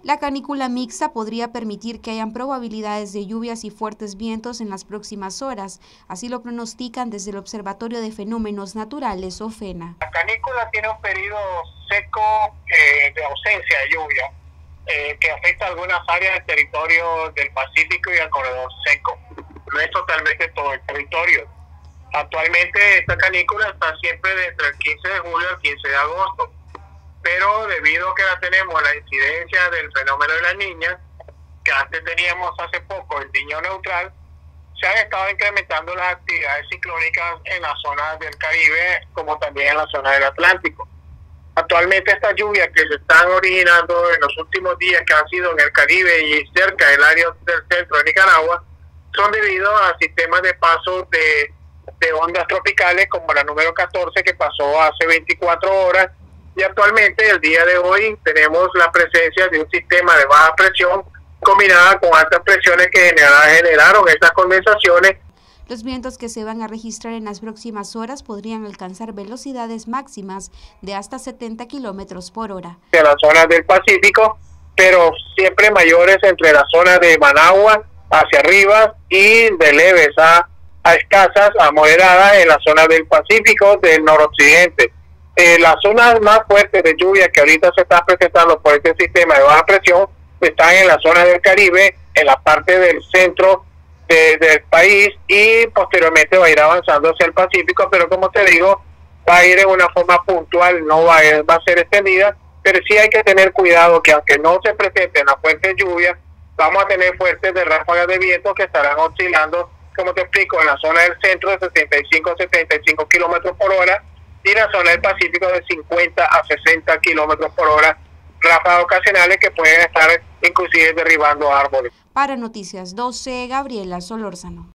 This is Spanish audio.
La canícula mixta podría permitir que hayan probabilidades de lluvias y fuertes vientos en las próximas horas, así lo pronostican desde el Observatorio de Fenómenos Naturales, OFENA. La canícula tiene un periodo seco de ausencia de lluvia, que afecta a algunas áreas del territorio del Pacífico y al corredor seco. No es totalmente todo el territorio. Actualmente esta canícula está siempre entre el 15 de julio al 15 de agosto. Pero debido a que ya tenemos la incidencia del fenómeno de la Niña, que antes teníamos hace poco el Niño neutral, se han estado incrementando las actividades ciclónicas en las zonas del Caribe como también en la zona del Atlántico. Actualmente estas lluvias que se están originando en los últimos días, que han sido en el Caribe y cerca del área del centro de Nicaragua, son debido a sistemas de paso de ondas tropicales como la número 14 que pasó hace 24 horas. Y actualmente, el día de hoy, tenemos la presencia de un sistema de baja presión combinada con altas presiones que generaron estas condensaciones. Los vientos que se van a registrar en las próximas horas podrían alcanzar velocidades máximas de hasta 70 kilómetros por hora. En las zonas del Pacífico, pero siempre mayores entre la zona de Managua hacia arriba y de leves a escasas, a moderadas en la zona del Pacífico del noroccidente. Las zonas más fuertes de lluvia que ahorita se están presentando por este sistema de baja presión están en la zona del Caribe, en la parte del centro del país, y posteriormente va a ir avanzando hacia el Pacífico, pero como te digo, va a ir en una forma puntual, no va a ser extendida, pero sí hay que tener cuidado que aunque no se presenten las fuertes lluvias, vamos a tener fuertes de ráfagas de viento que estarán oscilando, como te explico, en la zona del centro de 65 a 75 kilómetros por hora, y la zona del Pacífico de 50 a 60 kilómetros por hora, ráfagas ocasionales que pueden estar inclusive derribando árboles. Para Noticias 12, Gabriela Solórzano.